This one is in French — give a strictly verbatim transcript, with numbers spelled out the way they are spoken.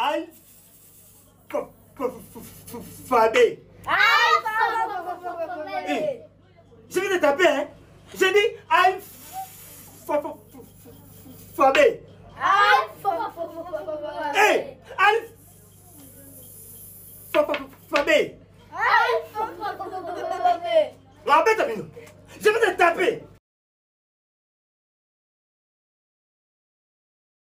Alphabet. Alphabet. Je vais te taper, hein. J'ai dit alphabet. Alphabet. Hey, alphabet. Alphabet. La bête, je vais te taper.